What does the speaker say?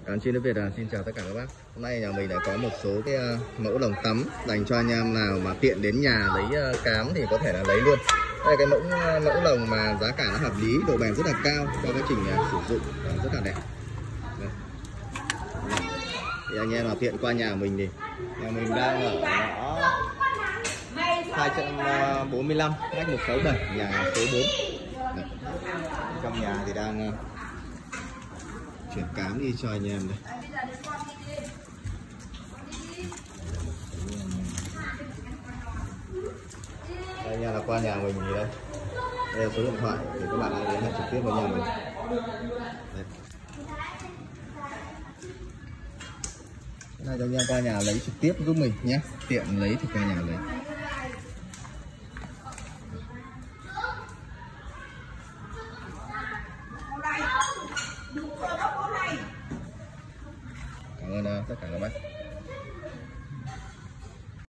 Trên nước Việt xin chào tất cả các bác. Hôm nay nhà mình đã có một số cái mẫu lồng tắm dành cho anh em nào mà tiện đến nhà lấy cám thì có thể là lấy luôn. Đây là cái mẫu lồng mà giá cả nó hợp lý, độ bền rất là cao cho quá trình sử dụng rất là đẹp. Đây. Thì anh em nào tiện qua nhà mình thì nhà mình đang ở ngõ 245 ngách 167 nhà số 4. Đây. Trong nhà thì đang chuyển cám đi cho anh em đây. Đây nha, là qua nhà mình thì đây. Đây là số điện thoại để các bạn liên hệ trực tiếp với nhà mình. Đây. Đây cho anh em qua nhà lấy trực tiếp giúp mình nhé. Tiện lấy thì qua nhà lấy. Cảm ơn tất cả các bác.